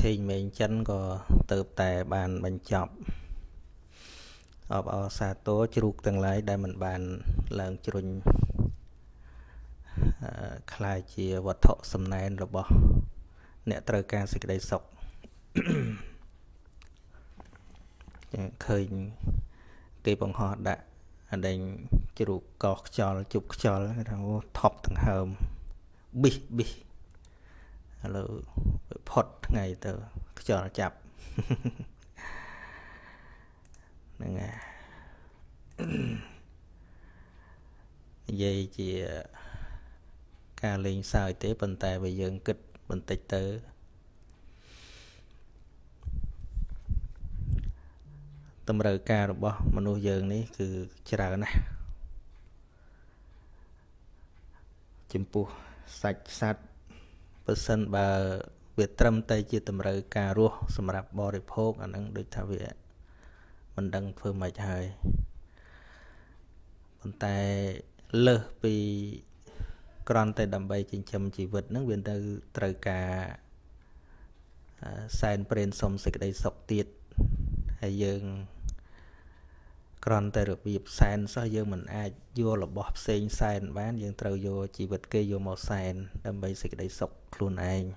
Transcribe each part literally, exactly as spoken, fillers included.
ឆេងមេងចិនក៏ទៅតែបានបញ្ចប់អបអរសាទរជ្រូកទាំងឡាយដែលមិនបានឡើងជ្រុញខ្លាយជាវត្ថុសំណែនរបស់អ្នកត្រូវការសេចក្តីសុខឃើញគេបង្ហោះដាក់អដែងជ្រូកកោសខ្យល់ជប់ខ្យល់គេថាថប់ដង្ហើមប៊ីសប៊ីសឥឡូវផុតថ្ងៃទៅខ្យល់ចាប់ហ្នឹងហើយនិយាយជាការលេងសើចទេប៉ុន្តែបើយើងគិតបន្តិចទៅតម្រូវការរបស់មនុស្សយើងនេះគឺច្រើនណាស់ចំពោះសាច់សត្វបើសិនបើវាត្រឹមតែជាតម្រូវការរស់សម្រាប់បរិភោគអានឹងដូចថាវាមិនដឹងធ្វើម៉េចហើយប៉ុន្តែលើសពីគ្រាន់តែដើម្បីចិញ្ចឹមជីវិតហ្នឹងវាទៅត្រូវការសែនព្រេនសុំសេចក្តីសុខទៀតហើយយើងគ្រាន់តែរបៀបសែនសោះយើងមិនអាចយករបស់ផ្សេងសែនបានយើងត្រូវយកជីវិតគេយកមកសែនដើម្បីសេចក្តីសុខខ្លួនឯង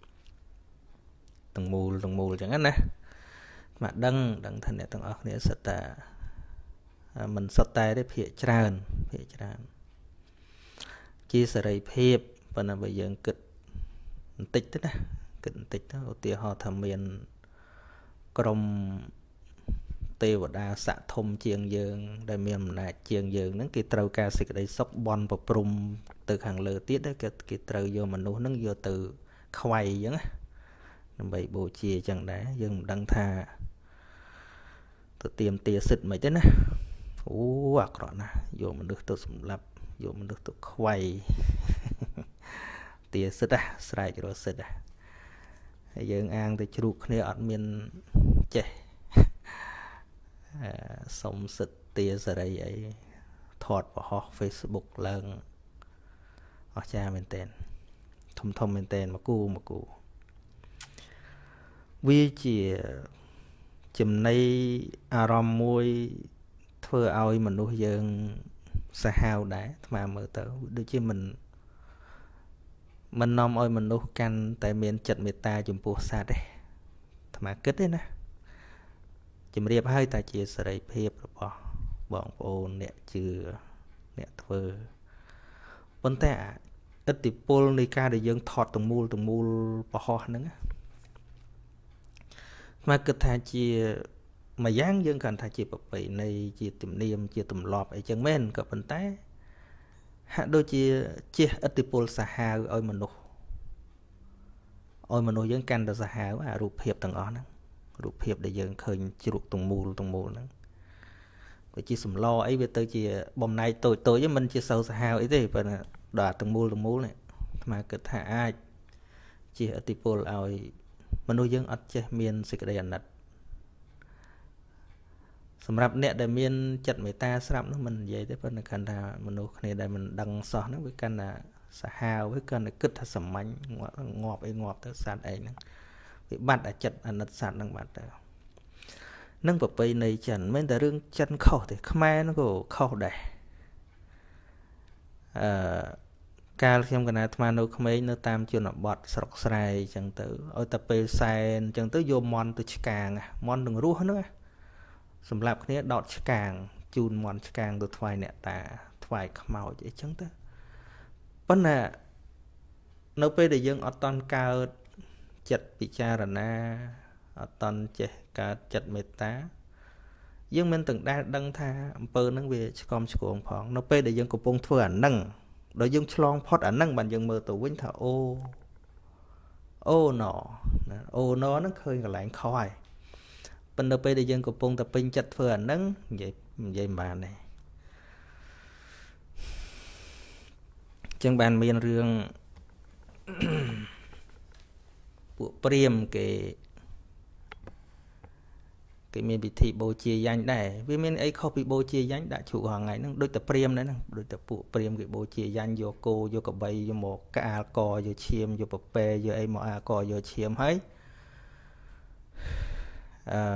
ទាំងមូលទាំងមូលអញ្ចឹងណាមកដឹងដឹងថាអ្នកទាំងអស់គ្នាសិតតែមិនសិតតែទេភាកច្រើនភាកច្រើនជាសេរីភាពប៉ុន្តែបើយើងគិតបន្តិចទៅណាគិតបន្តិចទៅឧទាហរណ៍ថាមានក្រុមទេវតាស័ក្តិធំជាងយើងដែលមានអំណាចជាងយើងហ្នឹងគេត្រូវការសេចក្តីសុខបន់ប្រព្រំទៅខាងលើទៀតគេគេត្រូវយកមនុស្សហ្នឹងយកទៅខ្វៃអញ្ចឹងណាដើម្បីបូជាអញ្ចឹងដែរយើងមិនដឹងថាទៅទៀមទាសិទ្ធមិនទេណាអូអាក្រក់ណាស់យកមនុស្សទៅសម្លាប់យកមនុស្សទៅខ្វៃទាសិទ្ធណាស្រែករកសិទ្ធណាហើយយើងអាងទៅជ្រូកគ្នាអត់មានចេះសុំសិទ្ធទាសេរីអីថតបង្ហោះ Facebook ឡើងអស្ចារ្យមែនតើធំធំមែនតើមកគូមកគូវាជាចំណៃអារម្មណ៍មួយធ្វើឲ្យមនុស្សយើងសាហាវដែរអាត្មាមើលទៅដូចជាមិនមិននាំឲ្យមនុស្សកាន់តែមានចិត្តមេត្តាចំពោះសត្វទេអាត្មាគិតទេណាជំរាបឲ្យតែជាសេរីភាពរបស់បងប្អូនអ្នកជឿអ្នកធ្វើប៉ុន្តែឥទ្ធិពលនៃការដែលយើងថតទាំងមូលទាំងមូលបរោះហ្នឹងមកគិតថាជាមួយយ៉ាងយើងកាន់ថាជាប្រពៃណីជាទំនៀមជាទម្លាប់អីចឹងមែនក៏ប៉ុន្តែហាក់ដូចជាជះឥទ្ធិពលសាហាវឲ្យមនុស្សឲ្យមនុស្សយើងកាន់តែសាហាវអារូបភាពទាំងអស់ហ្នឹងរូបភាពដែលយើងឃើញជ្រូកទាំងមូលទាំងមូលហ្នឹងក៏ជាសម្លអីវាទៅជាបំណែកតូចតូចមិនជាសូវសាហាវអីទេប៉ុន្តែដល់ទាំងមូលទាំងមូលនេះអាត្មាគិតថាអាចជាឥទ្ធិពលឲ្យមនុស្សយើងអត់ចេះមានសេចក្តីអាណិតសម្រាប់អ្នកដែលមានចិត្តមេត្តាស្រាប់នោះមិននិយាយទេប៉ុន្តែគាត់ថាមនុស្សគ្នាដែលមិនដឹងសោះហ្នឹងវាកាន់តែសាហាវវាកាន់តែគិតថាសាមញ្ញងាប់អីងាប់ទៅសត្វអីហ្នឹងវាបាត់អាចិត្តអាណិតសត្វហ្នឹងបាត់ទៅនឹងប្រពៃណីចិនមិនតែរឿងចិនខុសទេខ្មែរហ្នឹងក៏ខុសដែរអឺកាលខ្ញុំកណាអាត្មានៅក្មេងនៅតាមជនបទស្រុកស្រែអញ្ចឹងទៅឲ្យតែពេលសែនអញ្ចឹងទៅយកមន់ទៅឆ្កាងមន់នឹងរស់ហ្នឹងសម្រាប់គ្នាដោតឆ្កាងជូនមន់ឆ្កាងទៅថ្វាយអ្នកតាថ្វាយខ្មោចអីចឹងទៅប៉ុន្តែនៅពេលដែលយើងអត់តន់កើតចិត្តពិចារណាអត់តន់ចេះកើតចិត្តមេត្តាយើងមិនទាំងដែលដឹងថាអំពើហ្នឹងវាឆ្កំឆ្គងផងនៅពេលដែលយើងកំពុងធ្វើអាហ្នឹងដល់យើងឆ្លងផុតអាហ្នឹងបានយើងមើលទៅវិញថាអូអូណូអូណូហ្នឹងឃើញកន្លែងខុសហើយប៉ុន្តែពេលដែលយើងកំពុងតែពេញចិត្តធ្វើអាហ្នឹងនិយាយនិយាយមិនបានទេអញ្ចឹងបានមានរឿងពួកព្រាហ្មណ៍គេគេមានពិធីបូជាយ៉ាញ់ដែរវាមានអីខុសពីបូជាយ៉ាញ់ដាក់ជ្រូកហងៃហ្នឹងដូចតែព្រាហ្មណ៍ដែរហ្នឹងដូចតែពួកព្រាហ្មណ៍គេបូជាយ៉ាញ់យកគោយកក្របីយកមកកាលកយកឈាមយកពពែយកអីមកអាកយកឈាមហើយអឺ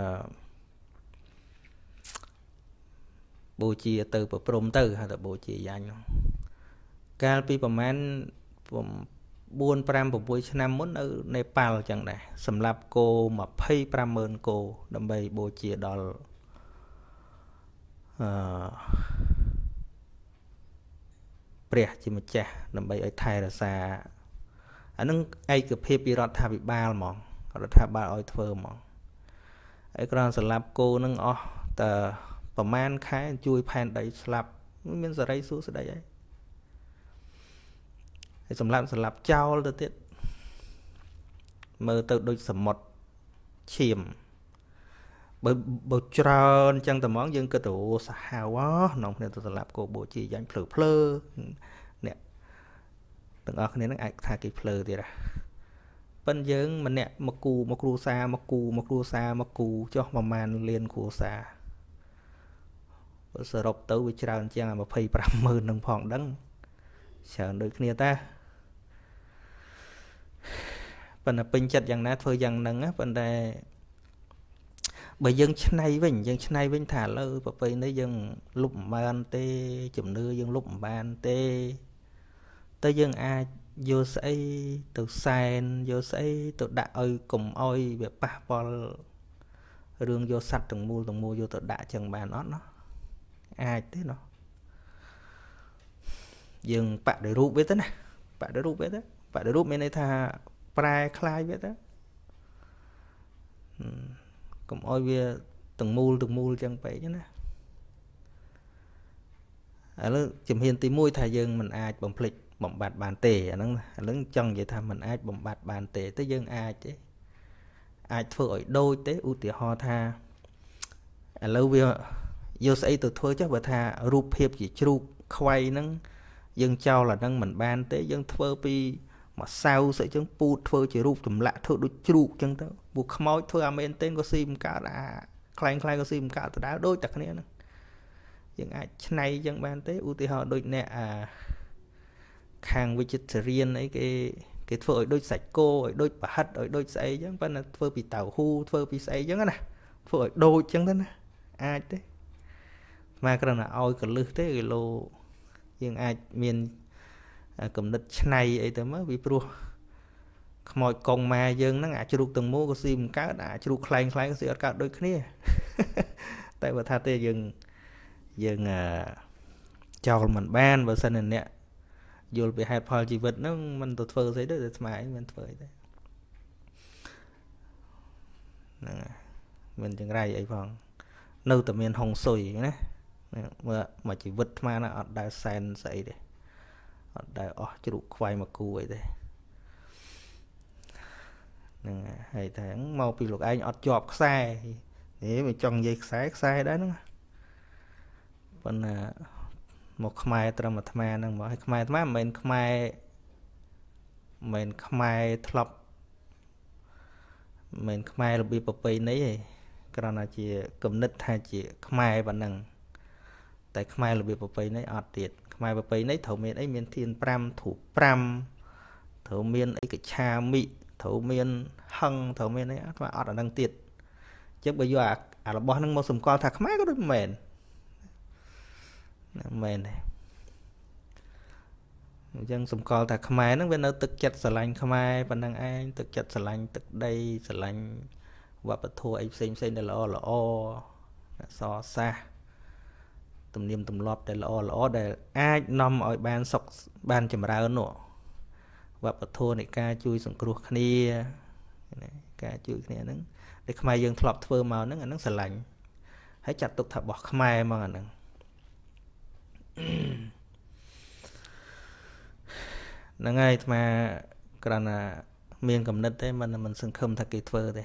បូជាទៅប្រព្រំទៅហៅថាបូជាយ៉ាញ់កាលពីប្រហែលបួន 5 6ឆ្នាំមុននៅនេប៉ាល់ចឹងដែរសម្រាប់គោម្ភៃប្រាំម៉ឺនគោដើម្បីបូជាដល់អឺព្រះជាម្ចាស់ដើម្បីឲ្យថែរក្សាអានឹងឯកភាពពីរដ្ឋាភិបាលហ្មងរដ្ឋាភិបាលឲ្យធ្វើហ្មងហើយគ្រាន់សម្រាប់គោនឹងអស់តើប្រមាណខែជួយផែនដីស្លាប់មានសេរីសួស្តីហើយហើយសម្រាប់សម្រាប់ចោលទៅទៀតមើលទៅដូចសមុទ្រឈាមបើបើច្រើនចឹងតែហ្មងយើងគិតទៅសាហាវក្នុងគ្នាទៅសម្រាប់គោបូជាយ៉ាញ់ភ្លើភ្លើអ្នកទាំងអស់គ្នានឹងអាចថាគេភ្លើទៀតហ่ะប៉ិនយើងម្នាក់មកគូមកគ្រួសារមកគូមកគ្រួសារមកគូចុះប្រមាណលានគ្រួសារបើសរុបទៅវាច្រើនជាងអាម្ភៃប្រាំម៉ឺននឹងផងដឹងច្រើនដូចគ្នាតាប៉ុន្តែពេញចិត្តយ៉ាងណាធ្វើយ៉ាងហ្នឹងប៉ុន្តែបើយើងឆ្នៃវិញយើងឆ្នៃវិញថាឥឡូវប្រពៃនេះយើងលុបមិនបានទេជំនឿយើងលុបមិនបានទេតែយើងអាចយកស្អីទៅសែនយកស្អីទៅដាក់ឲ្យកុំឲ្យវាប៉ះពាល់រឿងយកសัตว์ទាំងមូលទាំងមូលយកទៅដាក់ចឹងបានអត់ណាអាចទេណោះយើងបដិរូបវាទៅណាបដិរូបវាទៅបដិរូបមានន័យថាប្រែคล้ายវាទៅកុំឲ្យវាទាំងមូលទាំងមូលចឹងពេកណាឥឡូវជំហានទីមួយថាយើងមិនអាចបំភ្លេចបំបត្តិបានទេអាហ្នឹងឥឡូវចង់និយាយថាមិនអាចបំបត្តិបានទេតែយើងអាចទេអាចធ្វើឲ្យដូចទេឧទាហរណ៍ថាឥឡូវវាយកស្អីទៅធ្វើចុះបើថារូបភាពជាជ្រូកខ្វៃហ្នឹងយើងចោលអាហ្នឹងមិនបានទេយើងធ្វើពីមកសៅស្អីចឹងពូតធ្វើជារូបចម្លាក់ធ្វើដូចជ្រូកចឹងទៅពួកខ្មោចធ្វើអាមែនទេក៏ស៊ីមិនកើតអាខ្លែងខ្លែងក៏ស៊ីមិនកើតដដែលដូចតែគ្នាហ្នឹងយើងអាចឆ្នៃចឹងបានទេឧទាហរណ៍ដូចអ្នកអាខាង vegetarian អីគេគេធ្វើឲ្យដូចសាច់គោឲ្យដូចប្រហិតឲ្យដូចស្អីចឹងប៉ុន្តែធ្វើពីតៅហ៊ូធ្វើពីស្អីចឹងណាធ្វើឲ្យដូចចឹងទៅណាអាចទេមកគ្រាន់តែឲ្យកលឹះទេគីឡូយើងអាចមានកំណត់ឆ្នៃអីទៅមើលពីព្រោះខ្មោចកងម៉ែយើងហ្នឹងអាចជ្រូកទាំងមូលក៏ស៊ីមិនកើតអាចជ្រូកខ្លែងខ្លែងក៏ស៊ីអត់កើតដូចគ្នាតែបើថាទេយើងយើងចោលមិនបានបើសិនជាអ្នកយល់ពីហេតុផលជីវិតហ្នឹងមិនទៅធ្វើស្អីទេតែស្មាអីមិនធ្វើអីទេហ្នឹងមិនចង្រៃអីផងនៅតែមានហុងស៊ុយណាមើលមកជីវិតស្មាណាអត់ដែលសែនស្អីទេអត់ដែលអស់ជ្រូកខ្វៃមកគូអីទេហ្នឹងហើយតែមកពីលោកឯងអត់ជាប់ខ្សែនេះមិនចង់និយាយខ្សែខ្សែដែរហ្នឹងប៉ុន្តែមកខ្មែរត្រឹមអាត្មាហ្នឹងមកឲ្យខ្មែរអាត្មាមិនមែនខ្មែរមិនមែនខ្មែរធ្លាប់មិនមែនខ្មែររបៀបប្រពៃណីទេគ្រាន់តែជាគំនិតថាជាខ្មែរប៉ុណ្ណឹងតែខ្មែររបៀបប្រពៃណីអត់ទៀតខ្មែរប្រពៃណីត្រូវមានអីមានធានប្រាំធូបប្រាំត្រូវមានអីកឆាមិត្រូវមានហឹងត្រូវមានអីអាត្មាអត់អានឹងទៀតអញ្ចឹងបើយកអារបស់ហ្នឹងមកសម្គាល់ថាខ្មែរក៏ដូចមិនមែនមែនទេអញ្ចឹងសម្គាល់ថាខ្មែរហ្នឹងវានៅទឹកចិត្តស្រឡាញ់ខ្មែរប៉ុណ្ណឹងឯងទឹកចិត្តស្រឡាញ់ទឹកដីស្រឡាញ់វប្បធម៌អីផ្សេងផ្សេងដែលល្អល្អអក្សរសាស្ត្រទំនៀមទម្លាប់ដែលល្អល្អដែលអាចនាំឲ្យបានសុខបានចម្រើននោះវប្បធម៌នៃការជួយសង្គ្រោះគ្នាការជួយគ្នាហ្នឹងដែលខ្មែរយើងធ្លាប់ធ្វើមកហ្នឹងអាហ្នឹងស្រឡាញ់ហើយចាត់ទុកថារបស់ខ្មែរមកអាហ្នឹងហ្នឹងហើយអាត្មាគ្រាន់តែមានកំណត់ទេមិនមិនសង្ឃឹមថាគេធ្វើទេ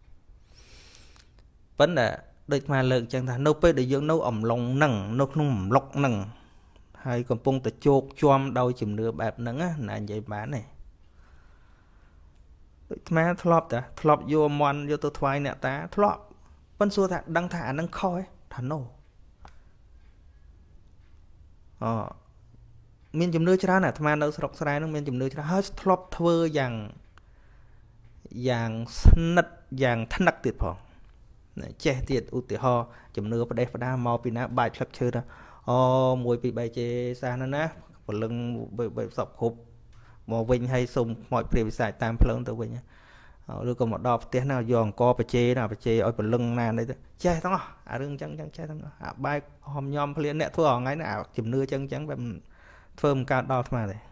ប៉ុន្តែដូចអាលើកចឹងថានៅពេលដែលយើងនៅអំឡុងហ្នឹងនៅក្នុងអំឡុកហ្នឹងហើយកំពុងតែជោគជាំដោយជំនឿបែបហ្នឹងណានិយាយបានទេដូចអាត្មាធ្លាប់តាធ្លាប់យកមន់យកទៅថ្វាយអ្នកតាធ្លាប់ប៉ុន្តែសួរថាដឹងថាអាហ្នឹងខុសទេថា no អូមានជំនឿច្រើនអាត្មានៅស្រុកស្រែហ្នឹងមានជំនឿច្រើនហើយធ្លាប់ធ្វើយ៉ាងយ៉ាងស្និទ្ធយ៉ាងថ្នឹកទៀតផងចេះទៀតឧទាហរណ៍ជំនឿប្រទេសបដាមកពីណាបាច់ផ្លឹកឈើថាអូមួយពីរបីជេសាសណាណាព្រលឹងបីសពគ្រប់មកវិញឲ្យសុំខ្មោចព្រាយវិសាចតាមផ្លូវទៅវិញឬក៏មកដល់ផ្ទះណាយកអង្គបជេណាបជេឲ្យព្រលឹងណានេះទៅចេះទាំងអស់អារឿងចឹងចឹងចេះទាំងអស់អាបែកហមញោមភ្លានអ្នកធ្វើថ្ងៃណាជំនឿចឹងចឹងបែបធ្វើមិនកើតដល់អាត្មាទេ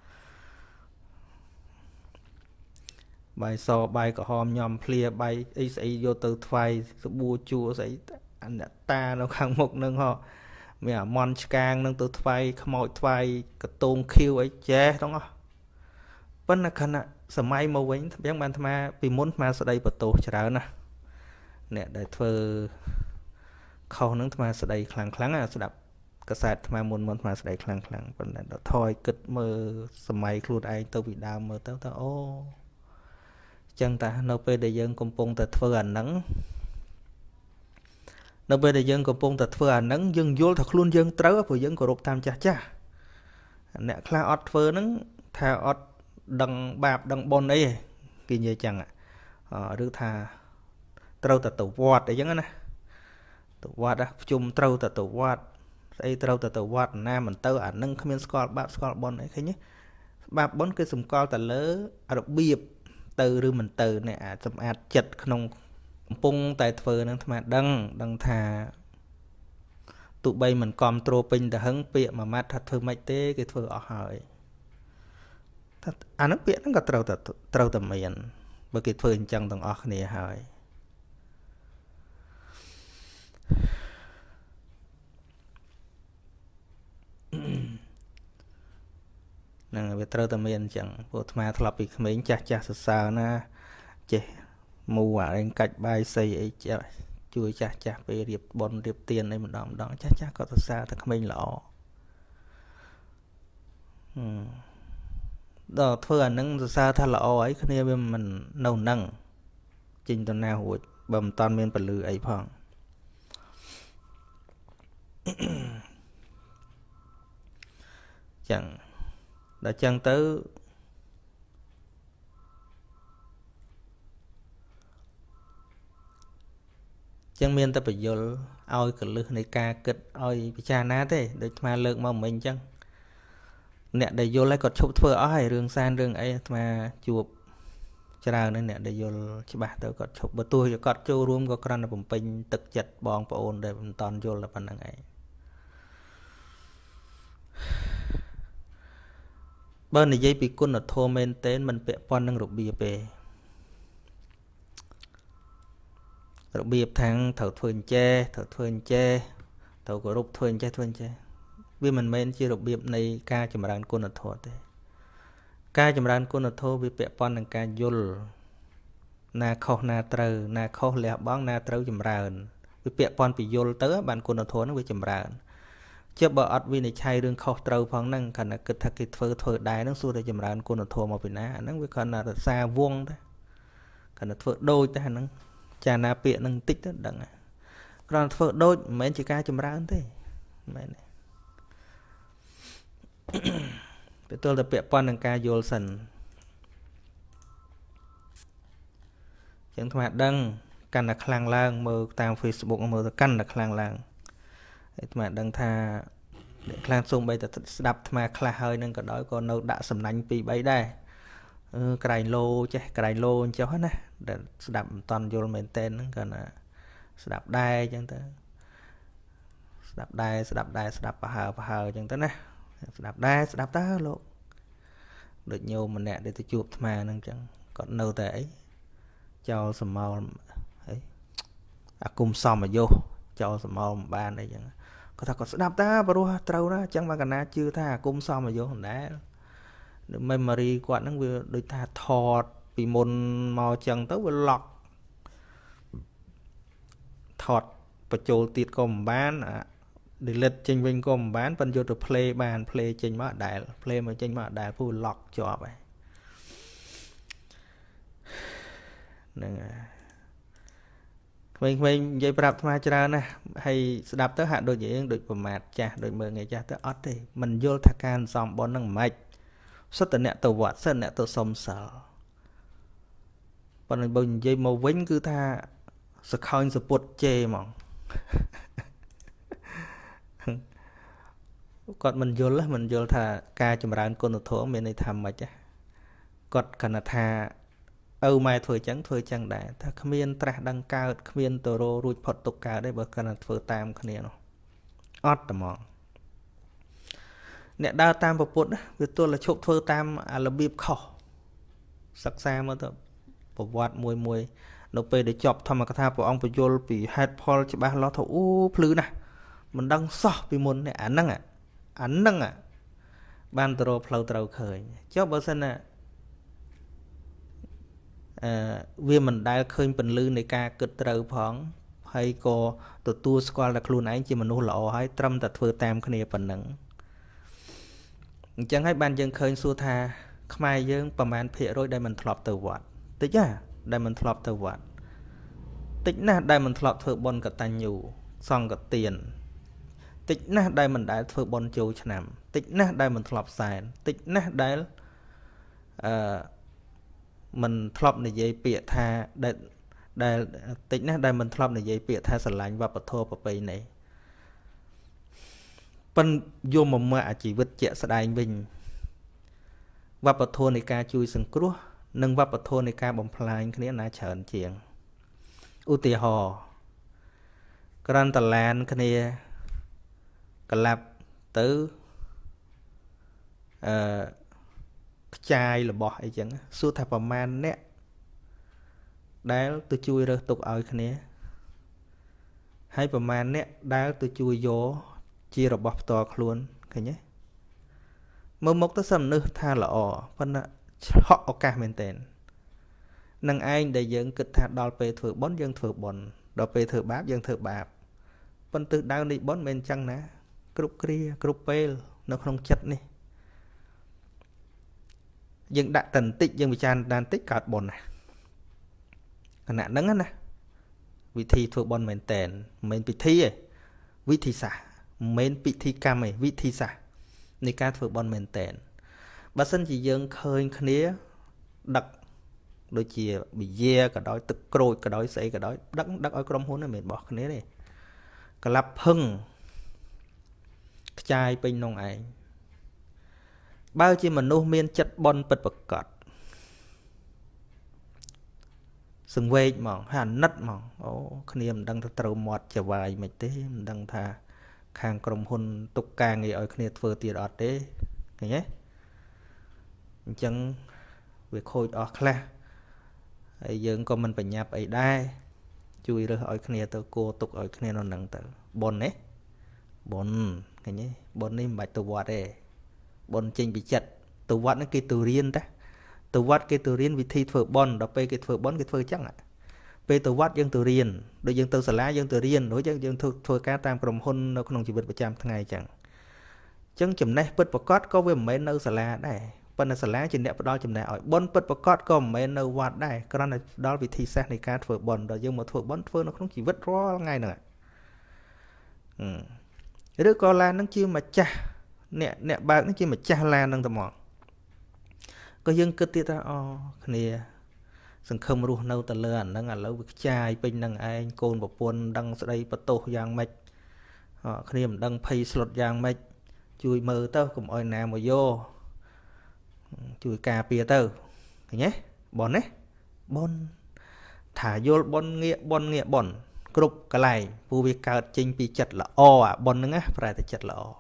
បាយសបាយក្រហមញោមភ្លាបាយអីស្អីយកទៅថ្វាយសាប៊ូជួស្អីអាអ្នកតានៅខាងមុខនឹងហ៎មានអាមន់ឆ្កាងនឹងទៅថ្វាយខ្មោចថ្វាយកតងខៀវអីចេះទាំងអស់ប៉ុន្តែខណៈសម័យមកវិញអញ្ចឹងបានអាត្មាពីមុនអាត្មាស្ដីបន្ទោសច្រើនណាអ្នកដែលធ្វើខុសនឹងអាត្មាស្ដីខ្លាំងខ្លាំងណាស្ដាប់កសែតអាត្មាមុនមុនអាត្មាស្ដីខ្លាំងខ្លាំងប៉ុន្តែដល់ថយគិតមើលសម័យខ្លួនឯងទៅពីដើមមើលទៅថាអូចឹងតានៅពេលដែលយើងកំពុងតែធ្វើអាហ្នឹងនៅពេលដែលយើងកំពុងតែធ្វើអាហ្នឹងយើងយល់ថាខ្លួនយើងត្រូវព្រោះយើងគោរពតាមចាស់ចាស់អ្នកខ្លះអត់ធ្វើហ្នឹងថាអត់ដឹងបាបដឹងបុណ្យអីគេនិយាយចឹងឬថាត្រូវតែទៅវត្តអីចឹងណាទៅវត្តភ្ជុំត្រូវតែទៅវត្តស្អីត្រូវតែទៅវត្តណាមិនទៅអាហ្នឹងគ្មានស្គាល់បាបស្គាល់បុណ្យអីឃើញទេបាបបុណ្យគឺសម្គាល់តែលើរបៀបទៅឬមិនទៅនេះអាចសម្អាតចិត្តក្នុងកំពុងតែធ្វើនឹងអាត្មាដឹងដឹងថាទោះបីមិនគ្រប់គ្រងពេញទៅហឹងពាក្យមួយម៉ាត់ថាធ្វើម៉េចទេគេធ្វើអស់ហើយថាអាហ្នឹងពាក្យហ្នឹងក៏ត្រូវតែត្រូវតែមានបើគេធ្វើអញ្ចឹងទាំងអស់គ្នាហើយហ្នឹងវាត្រូវតែមានអញ្ចឹងព្រោះអាត្មាធ្លាប់ពីក្មេងចាស់ចាស់សរសើរណាចេះមូអារែងកាច់បាយសីអីចេះជួយចាស់ចាស់ពេលរៀបបុណ្យរៀបទានអីម្ដងម្ដងចាស់ចាស់ក៏សរសើរតែក្មេងល្អដល់ធ្វើអានឹងសរសើរថាល្អអីគ្នាវាមិននៅនឹងចេញទៅណារួចបើមិនតាន់មានពលឺអីផងចឹងដល់ចឹងទៅចឹងមានតែបញ្យលឲ្យកលឹះនៃការគិតឲ្យពិចារណាទេដូចអាត្មាលើកមកមិញចឹងអ្នកដែលយល់ហើយគាត់ឈប់ធ្វើអស់ហើយរឿងសានរឿងអីអាត្មាជួបច្រើនណាស់អ្នកដែលយល់ច្បាស់ទៅគាត់ឈប់បើទោះជាគាត់ចូលរួមក៏គ្រាន់តែបំពេញទឹកចិត្តបងប្អូនដែលមិនតន់យល់តែប៉ុណ្្នឹងឯងបើនិយាយពីគុណធម៌មែនទែនមិនពាក់ព័ន្ធនឹងរបៀបទេរបៀបខាងត្រូវធ្វើអញ្ចេះត្រូវធ្វើអញ្ចេះត្រូវគោរពធ្វើអញ្ចេះធ្វើអញ្ចេះវាមិនមែនជារបៀបនៃការចម្រើនគុណធម៌ទេការចម្រើនគុណធម៌វាពាក់ព័ន្ធនឹងការយល់ណាខុសណាត្រូវណាខុសលះបង់ណាត្រូវចម្រើនវាពាក់ព័ន្ធពីយល់ទៅបានគុណធម៌នឹងវាចម្រើនជាបើអត់វិនិច្ឆ័យរឿងខុសត្រូវផងហ្នឹងគ្រាន់តែគិតថាគេធ្វើធ្វើដែរហ្នឹងសួរតែចម្រើនគុណធម៌មកពីណាអាហ្នឹងវាគ្រាន់តែរសាវងទេគ្រាន់តែធ្វើដូចតែអាហ្នឹងចាណាពាក្យហ្នឹងតិចទៅដឹងគ្រាន់តែធ្វើដូចមិនមែនជាការចម្រើនទេមិនមែនទេទៅទល់តែពាក់ព័ន្ធនឹងការយល់សិនចឹងថ្មដឹងកាន់តែខ្លាំងឡើងមើលតាម Facebook មើលទៅកាន់តែខ្លាំងឡើងហើយថ្មដឹងថាអ្នកខ្លាំងសូម្បីតែស្ដាប់ថ្មខ្លះហើយនឹងក៏ដោយក៏នៅដាក់សំណាញ់ពីរបីដែរអឺក្រែងលោចេះក្រែងលោអញ្ចឹងណាដែលស្ដាប់មិនតន់យល់មែនតែនហ្នឹងក៏ណាស្ដាប់ដែរអញ្ចឹងទៅស្ដាប់ដែរស្ដាប់ដែរស្ដាប់ប្រហើប្រហើអញ្ចឹងទៅណាស្ដាប់ដែរស្ដាប់តើលោកដូចញោមម្នាក់ដែលទៅជួបអាត្មាហ្នឹងអញ្ចឹងគាត់នៅតែអីចោលសមោលអីអាគុំសំអាយុចោលសមោលមិនបានអីចឹងគាត់ថាគាត់ស្ដាប់តើព្រោះត្រូវណាអញ្ចឹងមកកណាជឿថាអាគុំសំអាយុមិនដែរ memory គាត់ហ្នឹងវាដូចថាថតពីមុនមកអញ្ចឹងទៅវាឡក់ថតបញ្ចូលទៀតក៏មិនបានអា delete ចេញវិញក៏មិនបានប៉ុន្តែយកទៅ play បាន play ចេញមកអត់ដែល play មកចេញមកអត់ដែលព្រោះ lock ជាប់ហើយហ្នឹងហើយក្មេងៗនិយាយប្រាប់អាត្មាច្រើនណាស់ហើយស្ដាប់ទៅហាក់ដូចយើងដូចប្រមាថចាស់ដូចមើលថ្ងៃចាស់ទៅអត់ទេមិនយល់ថាការសំបុណ្យហ្នឹងមិនម៉េចសិតតែអ្នកទៅវត្តសិតអ្នកទៅសុំសិលប៉ុន្តែបើនិយាយមកវិញគឺថាសខោញសពុតជេហ្មងគាត់មិនយល់មិនយល់ថាការចម្រើនគុណធម៌មានន័យថាម៉េចគាត់គណថាឪម៉ែធ្វើអញ្ចឹងធ្វើអញ្ចឹងដែរថាគ្មានត្រាស់ដឹងកើតគ្មានតរោរួចផុតទុកកើតទេបើគាត់ធ្វើតាមគ្នានោះអត់តែហ្មងអ្នកដើរតាមពុទ្ធវាទល់តែឈប់ធ្វើតាមរបៀបខុសសិក្សាមើលទៅប្រវត្តិមួយមួយនៅពេលដែលចប់ធម្មកថាព្រះអង្គបញ្យល់ពីហេតុផលច្បាស់លាស់ថាអូភ្លឺណាស់មិនដឹងសោះពីមុននេះអាហ្នឹងអាហ្នឹងបានទៅរកផ្លូវត្រូវឃើញចុះបើសិនណាអឺវាមិនដែលឃើញពន្លឺនៃការគិតត្រូវផងហើយក៏ទទួលស្គាល់តែខ្លួនឯងជាមនុស្សល្អហើយត្រឹមតែធ្វើតាមគ្នាប៉ុណ្ណឹងអញ្ចឹងហើយបានយើងឃើញសួរថាខ្មែរយើងប្រមាណភាគរយដែលមិនធ្លាប់ទៅវត្តតិចណាដែលមិនធ្លាប់ទៅវត្តតិចណាស់ដែលមិនធ្លាប់ធ្វើបុណ្យកតញ្ញូសង្ឃទានតិចណាស់ដែលមិនដែលធ្វើបុណ្យចូលឆ្នាំតិចណាស់ដែលមិនធ្លាប់សែនតិចណាស់ដែលអឺមិនធ្លាប់និយាយពាក្យថាដែលដែលតិចណាស់ដែលមិនធ្លាប់និយាយពាក្យថាស្រឡាញ់វប្បធម៌ប្រពៃណីប៉ុនយមមកអាជីវិតជាក់ស្ដែងវិញវប្បធម៌នៃការជួយសង្គ្រោះនិងវប្បធម៌នៃការបំផ្លាញគ្នាណាច្រើនជាងឧទាហរណ៍ក្រាន់តឡានគ្នាកលាប់ទៅអឺខ្ចាយរបស់អីចឹងសួរថាប្រមាណអ្នកដែលទៅជួយរើសទុកឲ្យគ្នាហើយប្រមាណអ្នកដែលទៅជួយយកជារបស់ផ្ទាល់ខ្លួនឃើញទេមើលមុខទៅសំនឹកថាល្អប៉ុន្តែឆក់ឱកាសមែនតើនឹងឯងដែលយើងគិតថាដល់ពេលធ្វើបុណ្យយើងធ្វើបុណ្យដល់ពេលធ្វើបាបយើងធ្វើបាបប៉ុន្តែដៅនៃបុណ្យមិនអញ្ចឹងណាគ្រប់គ្រាគ្រប់ពេលនៅក្នុងចិត្តនេះយើងដាក់តន្តិចយើងវិចារណ៍តន្តិចកើតបុណ្យណាខណៈហ្នឹងណាវិធីធ្វើបុណ្យមែនតែនមិនមែនពិធីទេវិធីសាស្ត្រមិនមែនពិធីកម្មទេវិធីសាស្ត្រនៃការធ្វើបុណ្យមែនតែនបើសិនជាយើងឃើញគ្នាដឹកដូចជាវិយាក៏ដោយទឹកក្រូចក៏ដោយស្អីក៏ដោយដឹកដឹកឲ្យក្រុមហ៊ុនហ្នឹងមិនមែនរបស់គ្នាទេក្លាប់ភឹងខ្ចាយពេញក្នុងឯងបើជាមនុស្សមានចិត្តបន់ពិតប្រកបសង្វេកហ្មងហើយអាណិតហ្មងអូគ្នាមិនដឹងទៅត្រូវមាត់ចវាយមិនទេមិនដឹងថាខាងក្រុមហ៊ុនទុកការងារឲ្យគ្នាធ្វើទៀតអត់ទេឃើញទេអញ្ចឹងវាខូចអស់ខ្លះហើយយើងក៏មិនបញ្ញាប់អីដែរជួយរើសឲ្យគ្នាទៅគោទុកឲ្យគ្នានៅនឹងទៅបុណ្យទេបុណ្យឃើញទេបុណ្យនេះមិនបាច់ទៅវត្តទេបុណ្យចេញពីចិត្តទៅវត្តហ្នឹងគេទៅរៀនតាទៅវត្តគេទៅរៀនវិធីធ្វើបុណ្យដល់ពេលគេធ្វើបុណ្យគេធ្វើអញ្ចឹងពេលទៅវត្តយើងទៅរៀនដូចយើងទៅសាលាយើងទៅរៀនដូចយើងធ្វើការតាមក្រុមហ៊ុននៅក្នុងជីវិតប្រចាំថ្ងៃអញ្ចឹងអញ្ចឹងចំណេះពិតប្រាកដក៏វាមិនមែននៅសាលាដែរប៉ុន្តែសាលាជាអ្នកផ្ដល់ចំណេះឲ្យបុណ្យពិតប្រាកដក៏មិនមែននៅវត្តដែរគ្រាន់តែផ្ដល់វិធីសាស្ត្រនៃការធ្វើបុណ្យដល់យើងមកធ្វើបុណ្យធ្វើនៅក្នុងជីវិតរាល់ថ្ងៃហ្នឹងឬក៏ឡានហ្នឹងជាម្ចាស់អ្នកអ្នកបើកហ្នឹងជាម្ចាស់ឡានហ្នឹងតែមកក៏យើងគិតទៀតថាអូគ្នាសង្ឃឹមរស់នៅទៅលើអាហ្នឹងឥឡូវវាខ្ចាយពេញនឹងឯងកូនប្រពន្ធដឹងស្ដីបន្ទោសយ៉ាងម៉េចគ្នាមិនដឹងភ័យស្លុតយ៉ាងម៉េចជួយមើលទៅកុំអោយណាមកយកជួយការពារទៅឃើញទេបនទេបនថាយល់បនងាកបនងាកបនគ្រប់កន្លែងពូវាកើតចេញពីចិត្តល្អអាបនហ្នឹងណាប្រែតែចិត្តល្អ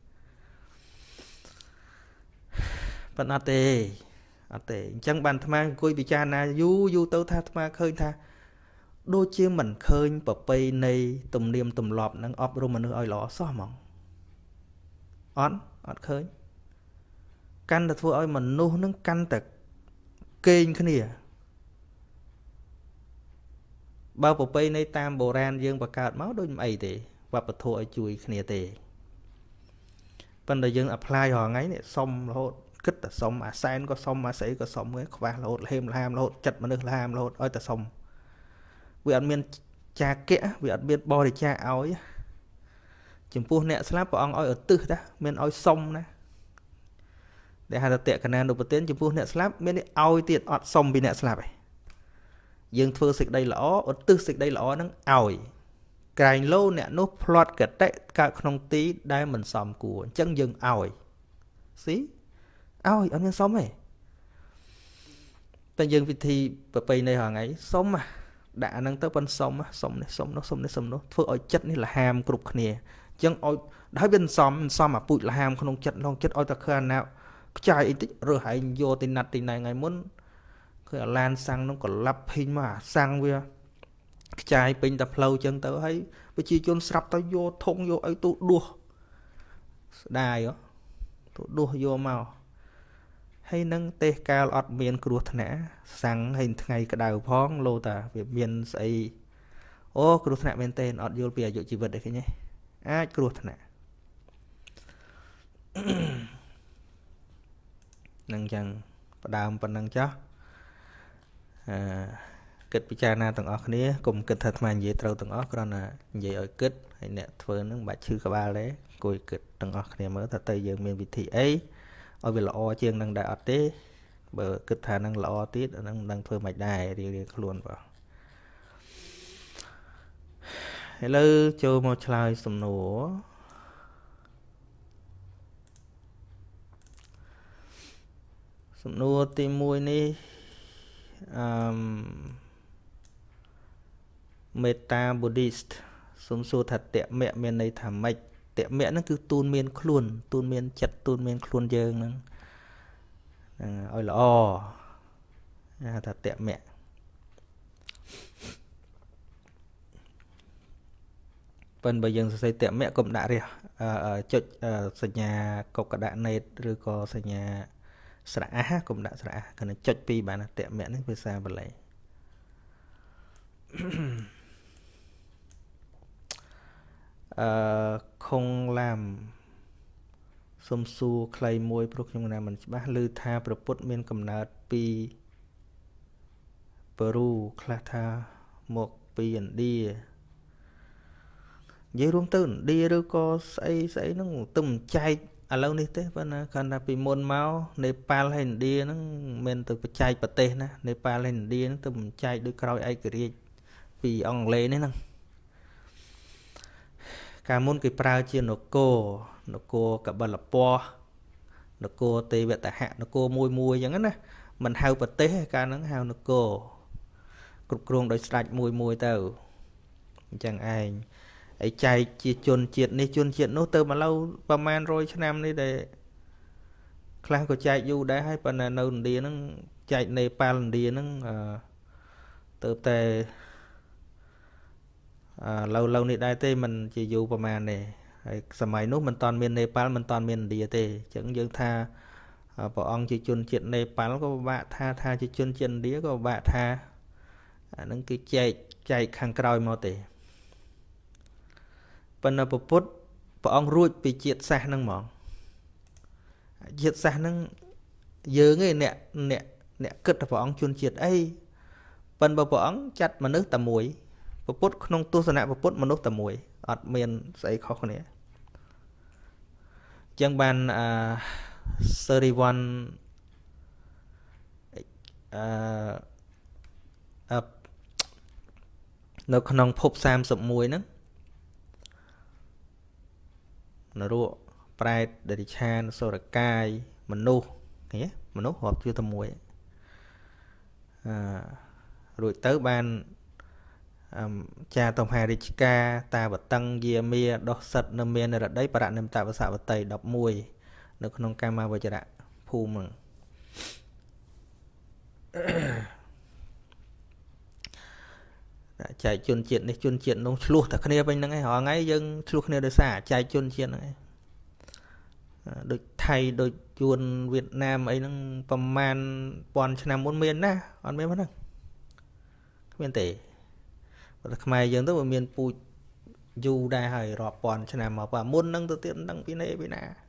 ប៉ុន្តែអត់ទេអត់ទេអញ្ចឹងបានអាត្មាអង្គុយពិចារណាយូរយូរទៅថាអាត្មាឃើញថាដូចជាមិនឃើញប្រពៃណីទំនៀមទម្លាប់ហ្នឹងអប់រំមនុស្សឲ្យល្អសោះហ្មងអត់អត់ឃើញកាន់តែធ្វើឲ្យមនុស្សហ្នឹងកាន់តែកេងគ្នាបើប្រពៃណីតាមបុរាណយើងបង្កើតមកដូចមិនអីទេវប្បធម៌ឲ្យជួយគ្នាទេប៉ុន្តែយើង apply រាល់ថ្ងៃនេះសុំរហូតគិតតែសុំអាសែនក៏សុំអាស្អីក៏សុំហ្នឹងខ្វះរហូតលហេមលហាមរហូតចិត្តមនុស្សលហាមរហូតឲ្យតែសុំវាអត់មានចាគៈវាអត់មានបរិច្ចាគឲ្យចំពោះអ្នកស្លាប់ព្រះអង្គឲ្យឧទ្ទិសតាមានឲ្យសុំណាដែលហៅថាតេកណានុប្រទានចំពោះអ្នកស្លាប់មានឲ្យទៀតអត់សុំពីអ្នកស្លាប់ឯង dương thưa xịt đây lõ ở tư xịt đây lõ nâng ỏi cài lô nè nó plot cái tệ cả không tí đây mình xòm của chân dương ỏi xí ỏi ở bên xóm này tên dương vị thi bờ bầy này hàng ấy xóm mà đã nâng tới bên xóm á xóm này xóm nó xóm này xóm nó phơi ở chất này là ham cục nè chân ỏi đói bên xóm xóm mà bụi là ham không chất không chất ỏi ta khơi nào chạy ít rồi hãy vô tin nát tin này ngày muốnคือลานซังน้องก็รับพิงมาซังเวียใจเป็นแต่เพลาจังเต๋อให้ไปจีจนสับตะโยทงโยไอตุดัวได้เหรอตุดัวโยมาให้นั่งเตะกาลอดเมียนกรัวถนะซังให้ไงกระดาวพ้องโลตาเวียเมียนใส่โอ้กรัวถนะเมียนเตนอดโยเปียอยู่จีบได้แค่นี้อ้ากรัวถนะนั่งจังประดามปนังจ้าkết bị cha na tầng óc này cùng kết thật mà dễ trâu tầng óc còn là dễ ở kết hay nè phơi nó bạch chư cả ba đấy cùi kết tầng óc này mới thật tây giờ miền vị thị ấy ở vì lọ chiên đang đại tế bờ kết thà đang lọ tít đang đang phơi mạch đài đi đi luôn vào hello cho một chai sầm nổ sầm nổ tìm mùi này Um, Meta Buddhist sum su thật tệ mẹ miền này thảm mạch tệ mẹ nó cứ tuôn miên khuôn tuôn miên chặt tuôn miên khuôn dơ nè ôi là o à, thật tệ mẹ phần bây giờ xây tệ mẹ cũng đã rồi ở chợ sân nhà cọc cả đạn này rồi có sân nhà sả cũng đã sả cái này chật pi bạn tệ mẹ nó phải xa vào lại không làm xôm xu clay môi pro trong này mình bác lư tha propot miền cầm nát pi Peru tha một pi ẩn đi dây rung tư đi rồi có xây xây nó tùm chay à lâu ní thế vẫn còn là bị môn máu Nepal hay đi nó mình từ chay bát tê nè Nepal hay đi nó từ chay đôi còi ai kể vì ông lê đấy nè cả môn cái prao chia nó cô nó cô cả bà là po nó cô tê vẹt tại hạ nó cô môi môi giống nè mình hao bát tê cả nó hao nó cô cục kruông đôi sạch môi môi tao chẳng aiไอ้ใจจีจนเจียดในจนเจียดโน้ตเติมมาเล่าประมาณร้อยชั่วโมงนี่เด้คลางก็ใจอยู่ได้ให้ปนานนดีนั่งใจในปาลดีนั่งเติมแต่เราเราในได้เต้มันจะอยู่ประมาณนี้สมัยนู้นมันตอนเมียนในปาลมันตอนเมียนดีเต้จังยังท่าปอองจีจนเจียดในปาลก็บะท่าท่าจีจนเจียดดีก็บะท่านั่งคือใจใจข้างกลอยมาเต้ปนปพุทธปองรูดไปเจียดซะนั่งมองเจียดซะนั่งเยอะไงเนี่ยเนี่ยเนี่ยเกิดปองชวนเจียดไอ้ปนปองจัดมนุษย์ตะมวยปพุทธนงตัวสนะปพุทธมนุษย์ตะมวยอัดเมียนใส่ข้อคนนี้จังบันอ่าเซริวันอ่าอ่าในขนมพบสามสมมวยนั้นนรู้ปลายเดริชานโซรกายมนุษย์เนี่ยมนุษย์หอบชื่อทำมวยrồi tới ban cha tổng hà rịch ca ta vật tăng dìa mía đo sật nâm mía này là đấy bà nằm tạo và xạo vật tây đọc mùi nước nông cam ma vật đạ phù mừng chạy chôn chuyện này chôn chuyện nông luộc thật kia bên năng họ ngay dân luộc kia được xả chạy chôn chuyện này được thay được chuồn Việt Nam ấy nóประมาณ pon cho năm bốn miền na on mấy mất miền tây và mai dân tới miền pu du đa hơi rọp pon cho năm mà và muôn năng tự tiện năng bên này bên nào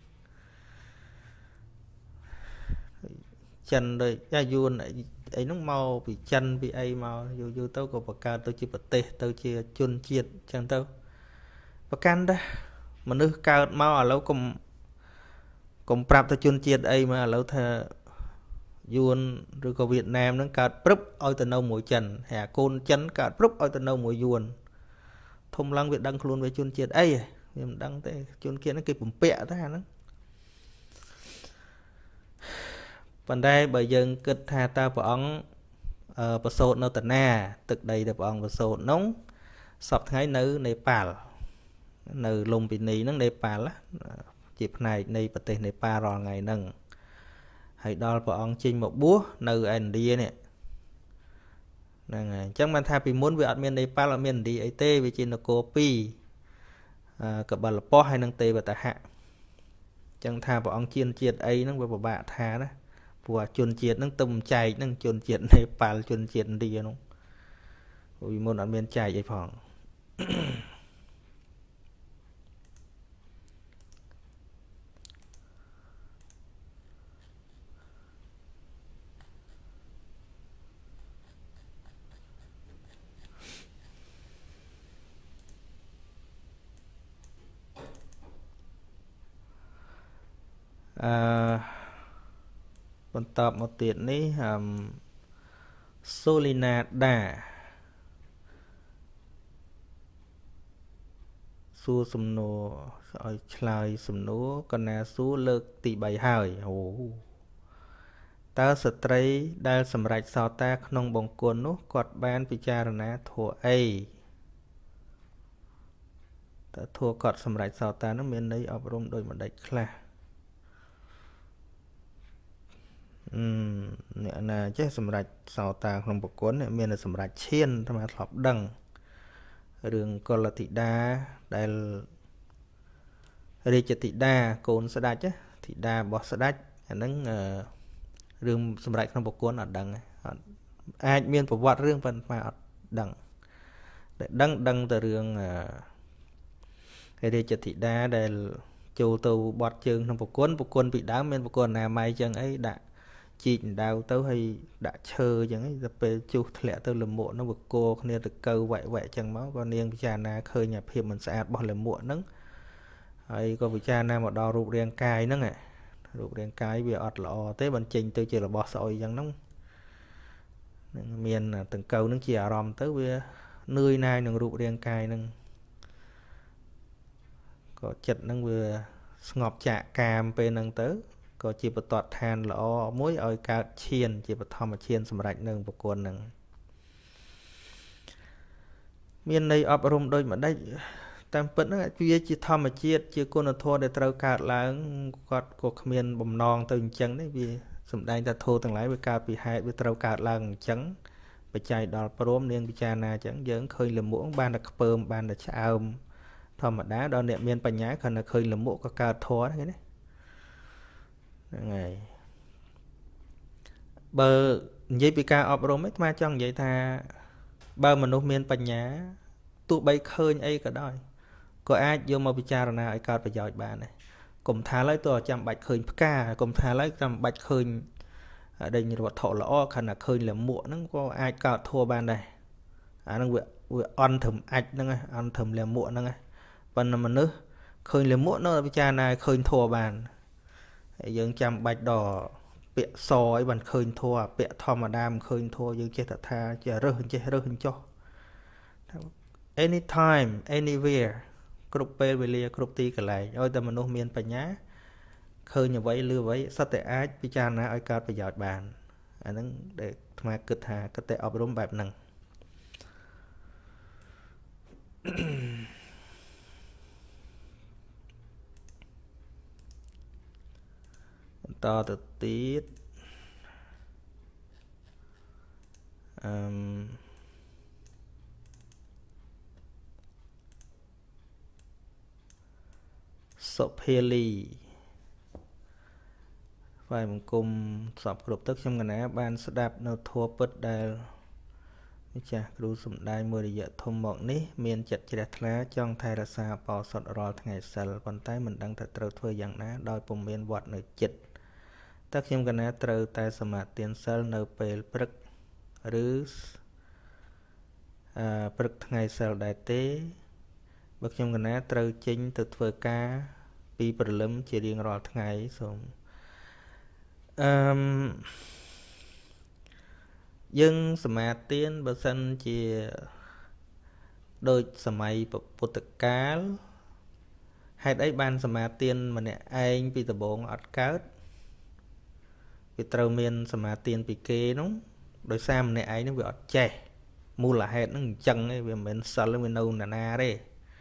chân rồi ra yuan ấy nó màu bị chân bị ai màu dù dù tao có bạc ca tao chỉ bật tê tao chỉ chôn chiết chẳng tao bạc can đó mà nước cao màu ở lâu cùng cùng prap tao chôn chiết ấy mà lâu thà យួនឬក៏វៀតណាមហ្នឹងកើតព្រឹបឲ្យទៅនៅមួយចិនហើយកូនចិនកើតព្រឹបឲ្យទៅនៅមួយយួនធំឡើងវាដឹងខ្លួនវាជនជាតិអីវាមិនដឹងទេជនជាតិហ្នឹងគេបំពាក់តែអាហ្នឹងប៉ុន្តែបើយើងគិតថាតើព្រះអង្គប្រសូតនៅតាណាទឹកដីដែលព្រះអង្គប្រសូតនោះសពថ្ងៃនៅនេប៉ាល់នៅលំពិនីហ្នឹងនេប៉ាល់ជាផ្នែកនៃប្រទេសនេប៉ាល់រាល់ថ្ងៃហ្នឹងហើយដល់ព្រះអង្គចេញមកបួសនៅឥណ្ឌានេះហ្នឹងហើយអញ្ចឹងបានថាពីមុនវាអត់មាននេប៉ាល់អត់មានឥណ្ឌាអីទេវាជានគរពីរកបិលពស្តុហើយនឹងទេវតាហៈអញ្ចឹងថាព្រះអង្គជៀនជាតិអីហ្នឹងវាពិបាកថាណាព្រោះជនជាតិហ្នឹងទៅចែកហ្នឹងជនជាតិនេប៉ាល់ជនជាតិឥណ្ឌាហ្នឹងពីមុនអត់មានចែកអីផងអឺបន្តមកទៀតនេះអឺសូលីណាដាសួរសំណួរឲ្យឆ្លើយសំណួរកណាសួរលើកទីបីហើយអូតើស្ត្រីដែលសម្រេចសោតាក្នុងបង្គន់នោះគាត់បានពិចារណាធัวអីតើធัวគាត់សម្រេចសោតានោះមានន័យអប់រំដោយម្ដេចខ្លះអឺអ្នកណាចេះសម្រេចសោតាក្នុងបង្គន់មានតែសម្រេចឈានអាត្មាធ្លាប់ដឹងរឿងកុលធីតាដែលរាជធីតាកូនស្ដេចធីតារបស់ស្ដេចអាហ្នឹងរឿងសម្រេចក្នុងបង្គន់អត់ដឹងអត់អាចមានប្រវត្តិរឿងប៉ុន្តែអត់ដឹងតែដឹងដឹងតែរឿងរាជធីតាដែលចូលទៅបត់ជើងក្នុងបង្គន់បង្គន់ពីដើមមានបង្គន់អនាម័យចឹងអីដាក់ជីកដៅទៅហើយដាក់ឈើចឹងទៅពេលជុះធ្លាក់ទៅលមួកនោះវាគោគ្នាទៅកើវែកវែកចឹងមកក៏នាងពិចារណាឃើញអាភាពមិនស្អាតរបស់លមួកហ្នឹងហើយក៏ពិចារណាមកដល់រូបរាងកាយហ្នឹងរូបរាងកាយវាអត់ល្អទេបើចេញទៅជារបស់ស្អុយចឹងហ្នឹងនឹងមានតង្កូវហ្នឹងជាអារម្មណ៍ទៅវានឿយណាយនឹងរូបរាងកាយហ្នឹងក៏ចិត្តហ្នឹងវាស្ងប់ចាកកាមពេលហ្នឹងទៅក៏ជាបតតឋានល្អមួយឲ្យកើតឈានជាបឋមឈានសម្រាប់នៅបុគ្គលហ្នឹងមានន័យអប់រំដូចម្ដេចតាមពិតហ្នឹងវាជាធម្មជាតិជាគុណធម៌ដែលត្រូវកើតឡើងគាត់ក៏គ្មានបំណងទៅអញ្ចឹងទេវាសំដែងថាធម៌ទាំងឡាយវាកើតពីហេតុវាត្រូវកើតឡើងអញ្ចឹងបច្ច័យដល់ព្រមនាងពិចារណាអញ្ចឹងយើងឃើញលមួកបានតែខ្ពើមបានតែឆ្អើមធម្មតាដល់អ្នកមានបញ្ញាគ្រាន់តែឃើញលមួកក៏កើតធម៌ហ្នឹងណាហ្នឹងហើយបើនិយាយពីការអប់រំឯងអាចង់និយាយថាបើមនុស្សមានបញ្ញាទោះបីឃើញអីក៏ដោយក៏អាចយកមកពិចារណាឲ្យកើតប្រយោជន៍បានដែរកុំថាឡើយទោះចាំបាច់ឃើញផ្កាកុំថាឡើយចាំបាច់ឃើញដេញវត្ថុល្អខណៈឃើញលមួកហ្នឹងក៏អាចកើតធัวបានដែរអាហ្នឹងវាវាអន់ត្រឹមអាចហ្នឹងអន់ត្រឹមលមួកហ្នឹងប៉ុន្តែមនុស្សឃើញលមួកនៅពិចារណាឃើញធัวបានហើយយើងចាំបាច់ដល់ពាក្យសអីបានឃើញធัวពាក្យធម្មតាមិនឃើញធัวយើងចេះតែថាចេះរើសចេះរើសចុះ anytime anywhere គ្រប់ពេលវេលាគ្រប់ទីកន្លែងឲ្យតែមនុស្សមានបញ្ញាឃើញអ្វីឬអ្វីសិតតែអាចពិចារណាឲ្យកើតប្រយោជន៍បានអាហ្នឹងដែលអាត្មាគិតថាគិតតែអប់រំបែបហ្នឹងបន្តទៅទៀតអឺសុភាលីฝ่ายបង្គំសពគ្រប់ទឹកខ្ញុំកណាបានស្ដាប់នៅធម៌ពិតដែលម្ចាស់គ្រូសំដែងមួយរយៈធំមកនេះមានចិត្តជ្រះថ្លាចង់ថែរក្សាបោសុតរាល់ថ្ងៃសិលប៉ុន្តែមិនដឹងថាត្រូវធ្វើយ៉ាងណាដោយពុំមានវត្តនៅចិត្តតើខ្ញុំកណាត្រូវតែសមាទានសិលនៅពេលព្រឹកឬអឺព្រឹកថ្ងៃសិលដែរទេបើខ្ញុំកណាត្រូវចេញទៅធ្វើការពីព្រលឹមជារៀងរាល់ថ្ងៃសូមអឺ dân sầm mà tiên bờ sân chỉ đôi sầm ai bột tật cá hay đấy ban sầm mà tiên mà nè anh bị tờ bông ọt cát bị trâu miên sầm mà tiên bị kê nóng đôi sam nè ấy nó bị ọt chè mua là hết nó chân ấy vì mình sợ lên mình đâu nè na đấy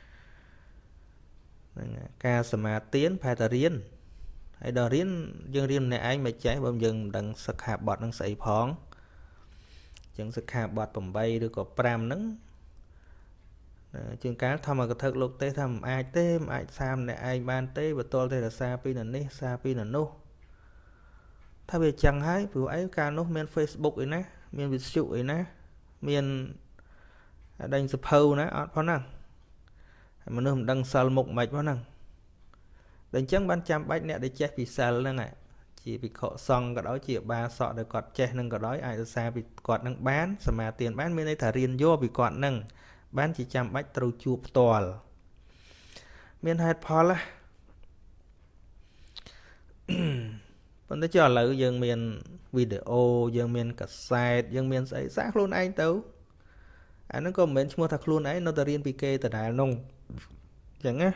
ca sầm mà tiên phải ta riêng hay đờ riêng dân riêng nè anh mà cháy bơm dừng đằng sạc hạt bọt đằng sậy phóng chẳng sạc hạt bọt bầm bay được có pram nắng chương cá thăm mà thật lúc tế thăm ai tế ai sam nè ai ban tế và tôi đây là sa pi là ní sa pi là nô thay vì chẳng hay vừa ấy ca nô men Facebook ấy nè men việt chịu ấy nè men đánh sập hâu nè ở phó năng mà nó đăng sal một mạch phó năng đánh chẳng ban trăm bách nè để che vì sal nè này chỉ bị khọ xong cái đó chỉ ba sọ để quạt che nâng cái đó ai xa bị quạt nâng bán mà tiền bán bên đây thả riêng vô bị quạt nâng bán chỉ trăm bách trâu chuột toàn miền hai phò là vẫn tới cho lợi dân miền video dân miền cassette dân miền ấy xác luôn anh tấu anh nó có mình mua thật luôn ấy nó ta riêng pk từ đài nông chẳng á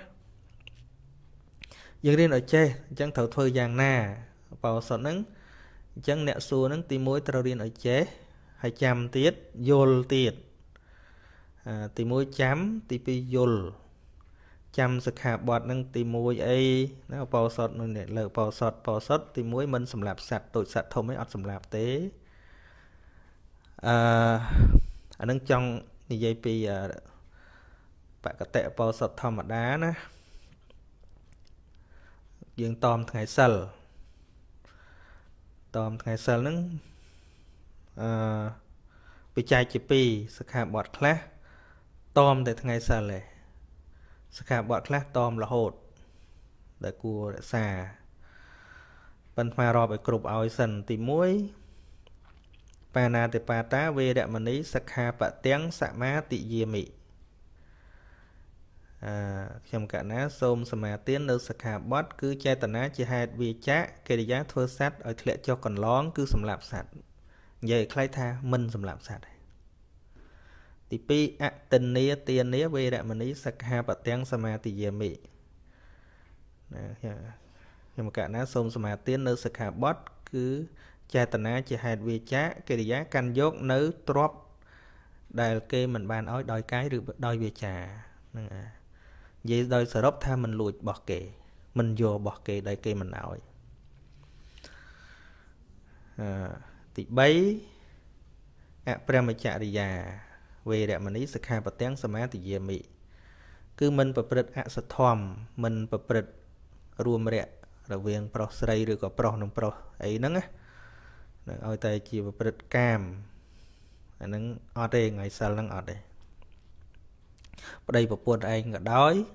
dân riêng ở chê chẳng thầu thôi giang na vào sọt nắng chẳng nẹt xua nắng tìm mối trâu riêng ở chế hai trăm tiết vô tiết à, tìm mối chấm tìm pi vô chăm sực hạ bọt nâng tìm mối ấy nó vào sọt nó nẹt lợ vào sọt vào sọt tìm mối mình sầm lạp sạch tội sạch thông mấy ọt sầm lạp tế à anh đang trong như vậy pi bạn có tệ vào sọt thom mà đá nè dương tòm ngày sờ tòm ngày sờ nứng bị chạy chỉ pi sực hạ bọt class tòm để ngày sờ này sực hạ bọt class tòm là hột để cua để xà bên pha rò bị cục ao sần tìm muối pana để pa tá về đại mình ấy sực hạ bạ tiếng sạ má tị dìa mị trong cả ná xôm sầm mà tiến nơi sạc hạ bót cứ che tận á chỉ hai vì chá kê giá thưa sát ở lệ cho còn lón cứ sầm lạp sạch vậy khai tha minh sầm lạp sạch thì pi ạ tình nia tiền nia về đại mình ý sạc hạ bát tiếng sầm mà thì về mị trong cả ná xôm sầm mà tiến nơi sạc hạ bót cứ che tận á chỉ hai vì chá kê giá canh dốt nứ drop đại kê mình bàn ói đòi cái được đòi về trà vậy đôi sở đốc tha mình lùi bỏ kệ mình vô bỏ kệ đại kê mình nói à, thì bấy ạ prem chạ đi già về đại mình ý sạc hà bát tiếng sớm thì về mị cứ mình bật bật ạ sật thòm mình bật bật rùm rẹ rồi viên pro sray rồi có pro nông pro ấy nắng á ôi tay chỉ bật bật cam nắng ở đây ngày sau nắng ở đây ở đây một buồn anh cả đói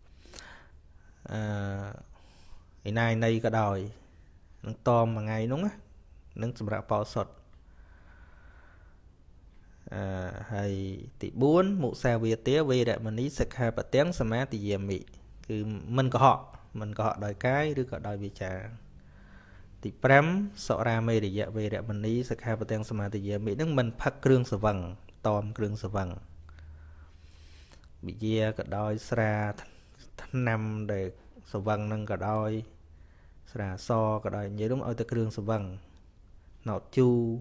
à, nay nay cả đòi nâng tôm mà ngày đúng á nâng sầm rạp bao sọt à, hay tỷ bốn mụ sao việt tía về đại mình ý sạc hai bát tiếng sầm á thì về mị cứ mình có họ mình có họ đòi cáiឬក៏đòi về trà tỷ prem sọ ra mê để dạ về đại mình ý sạc hai bát tiếng sầm á thì về mị nâng mình phắc krương sờ vằng tôm krương sờ vằng bị dè cả đôi sra năm để sờ vằng nâng cả đôi sra so cả đôi nhớ đúng ơi ta krương sờ vằng nọ chu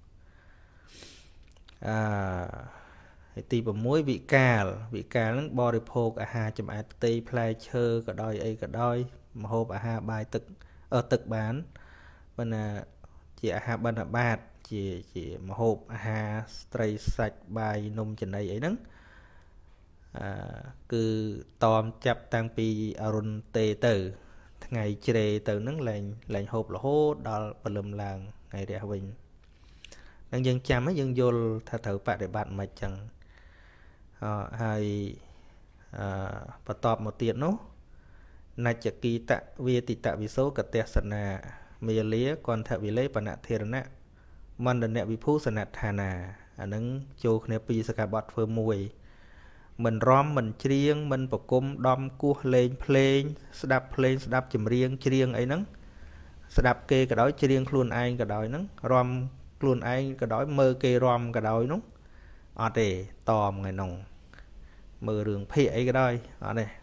à tì bầm muối vị cà vị cà nó bò được phô cả hai chấm ai tây play chơi cả đôi ấy cả đôi mà hộp à hai bài tực ở tực bán bên là chỉ à hai bên là bát chỉ chỉ mà hộp à hai stray sạch bài nôm trên đây ấy nắng à, cứ tòm chập tăng pi arun tê tử ngày chê từ nắng lạnh lạnh hộp là hốt đó và lùm làng ngày đẹp bình đang dân chăm ấy dân vô tha thử bạn để bạn mà chẳng à, hay à, và tọp một tiền nó nãy chả kỳ tạ vì tị tạ vì số cả tè sẵn nà mê lía còn thạ vì lấy bà nạ thề nạ mình đần nẹ vì phú sẵn nạ thà nà à nâng chô nè bì sạc bọt phơ mùi mình rõm mình chiêng mình bọc cung đom cua lên plên đạp plên đạp chùm riêng chiêng ấy nâng đạp kê cả đói chiêng luôn anh cả đói nâng rõm luôn ai cái đó mơ kê rom cái đó đúng ở đây tòm ngày nồng mơ đường phi ấy cái đó ở đây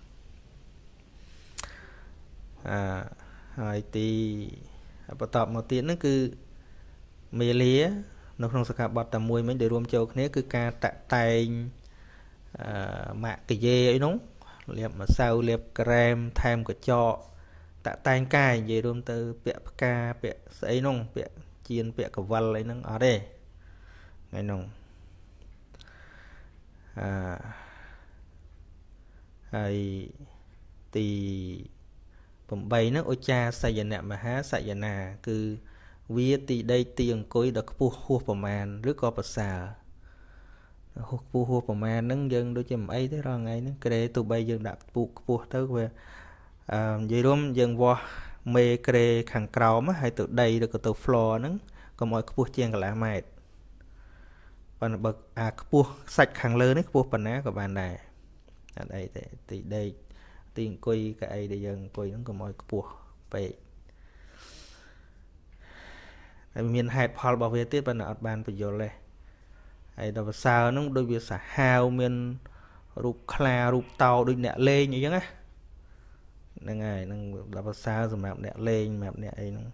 à hai tí bắt tập một tiếng nó cứ mê lía nó không sẽ bật tầm mùi mấy để rùm châu này cứ ca tạ tay mạ cái dê ấy đúng liệp mà sau liệp krem thêm cái cho tạ tay cài về rùm từ bẹ ca bẹ ấy nông bẹ chiên bẹ cả vần lấy nó ở đây ngày nông à hay thìผมbay nó ôi cha sai giờ nè mà há sai giờ nà cứวิธีได้เตียงกุยดอกปูหัวประมาณหรือก็ภาษาหัวปูหัวประมาณนั่งยังโดยจำไอ้ได้รองไงนั่งเกรตัวใบยังดับปูปูเท่ากับยี่ร่มยังวัวเมเกรขังกราวมั้ยให้ตัวใดแล้วก็ตัวฟลอนั่งก็มอยปูเจียงกับหลายไม้ปันบักอ่ะปูสักขังเลยนี่ปูปันนะกับบ้านใดอันใดแต่ตีได้เตียงกุยกับไอ้ได้ยังกุยนั่งก็มอยปูไปmiền hạt phò bảo vệ tiết ban ở ban phải vô lên hay đào sao nó đôi việc xả hao miền rụp kha rụp tàu đôi nẹt lên như vậy á nên ngày nên đào sao rồi mẹ nẹt lên mẹ nẹt ấy nó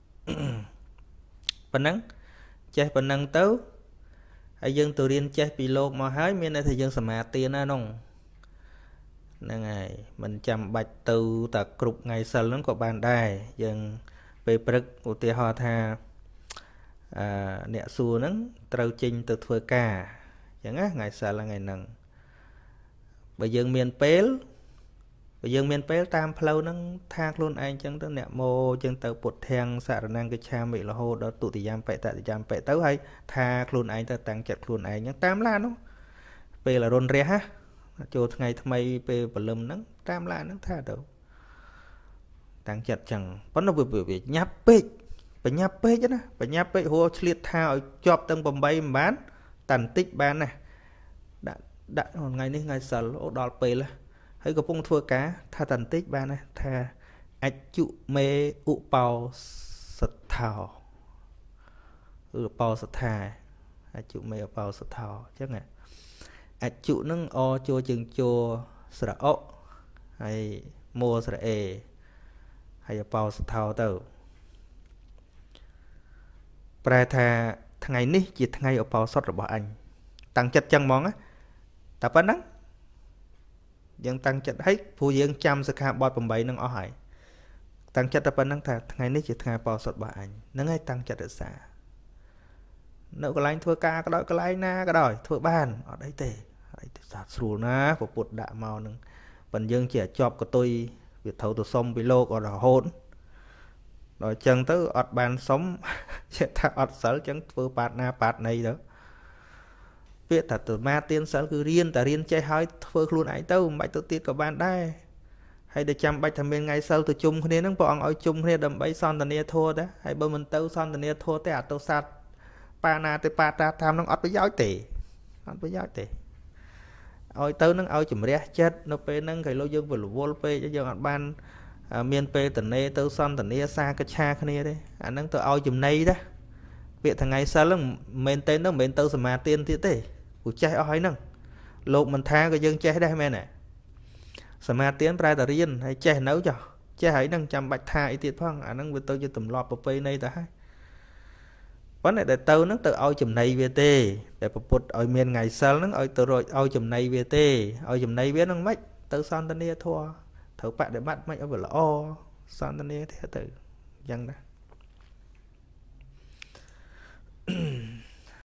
phần nắng chơi phần nắng tấu hay dân từ điên chơi pilot mà hái miền này thì dân sầm mát tiền á nông nên ngày mình chăm bạch từ tạc cục ngày sớm nó có bàn đài dân về bực của tia hoa tha nẹt xù nắng trâu chinh từ thưa ca chẳng á ngày sợ là ngày nắng bây giờ miền pél bây giờ miền pél tam phlâu nắng thang luôn anh chẳng tới nẹt mô chẳng tới bột thang xả năng cái cha mẹ là hô đó tụ thì giam pẹ tại giam pẹ tới hay tha luôn anh ta tăng chặt luôn anh nhắc tam la nó pê là rôn re ha cho ngày thay mây pê và lầm nắng tam la nắng tha đâu tăng chặt chẳng vẫn nó vừa vừa vừa nháp pê phải nháp pê chứ nè phải nháp pê hô liệt thao chọp tầng bầm bay bán tàn tích bán này đã đã ngày nay ngày sợ lỗ đọt pê là hãy có bông thua cá tha tàn tích bán này tha ách trụ mê ụ bào sật thảo ụ bào sật thà ách trụ mê ụ bào sật thảo chắc nè ách trụ nâng o chua chừng chua sật ộ hay mua sật ê hay bào sật thảo tàu Pra tha ngày ní chỉ ngày ở bao sótរបស់អញតាំងចិត្តចឹងហ្មងតែប៉ុណ្ណឹងយើងតាំងចិត្តឲ្យព្រោះយើងចាំសិក្ខាបទeightនឹងអស់ហើយតាំងចិត្តតែប៉ុណ្ណឹងថាថ្ងៃនេះជាថ្ងៃbao sótរបស់អញហ្នឹងហើយតាំងចិត្តរក្សានៅកន្លែងធ្វើការក៏ដោយកន្លែងណាក៏ដោយធ្វើបានអត់អីទេអីទេសាស្រួលណាពពុតដាក់មកនឹងប៉ុន្តែយើងជាជាប់កតុយវាត្រូវទៅសុំពីលោកអត់រហូតrồi chân tới ọt bàn sống ta ọt sở chân vừa bạt na bạt này đó biết thật từ ma tiên sở cứ riêng ta riêng chơi hơi vừa luôn ấy tao bạch tôi tiết của bạn đây hay để chăm bạch thằng bên ngày sau từ chung nên nó bọn ở chung nên đầm bấy son tần nia thua đó hay bơ mình tao son tần nia thua tới à tao sát pa na tới pa ta tham nó ọt với giáo tỷ ọt với giáo tỷ ôi tao nó ôi chùm rẽ chết nó pe nâng cái lô dương vừa vô pe cho dân ọt ban miền pe tần nia tao son tần nia xa cái cha cái nia đấy anh nâng tao ôi chùm này đó việc thằng ngày sau lắm mình tên nó mình tao mà tiên thế thế của trai ôi nâng lột mình tha cái dân trai đây mẹ nè mà tiến ra tờ riêng hay trai nấu cho trai hãy nâng chăm bạch tha ý tiết phong anh nâng với tôi cho tùm lọt vào pe này ta hay vấn đề để tao nó tự ôi chùm này về tê để bột ôi miền ngày sau nó ôi từ rồi ôi chùm này về tê ôi chùm này biết nó mách tao son tần nia thua thử bạn để bắt mày ở vừa là o son tần nia thế tử dân đó